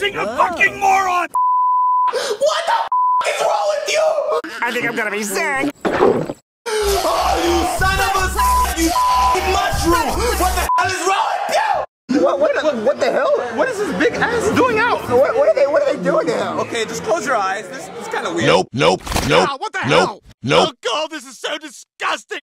watching a fucking moron! What the is wrong with you? I think I'm gonna be sick. Oh, you son of a you mushroom! What the hell is wrong with you? What the hell? What is this big ass doing out? What are they doing now? Okay, just close your eyes. This is kind of weird. Nope. Ah, what the hell? Nope. Oh god, this is so disgusting!